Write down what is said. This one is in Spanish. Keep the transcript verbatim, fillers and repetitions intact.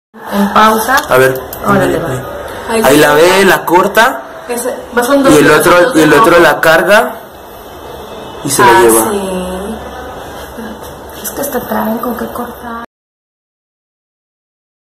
En pausa. A ver. Órale, va. Ahí, ahí la ve, la corta. Ese, son dos y el otro, y el otro la carga y se ah, la lleva. Sí. Es que hasta traen con qué cortar.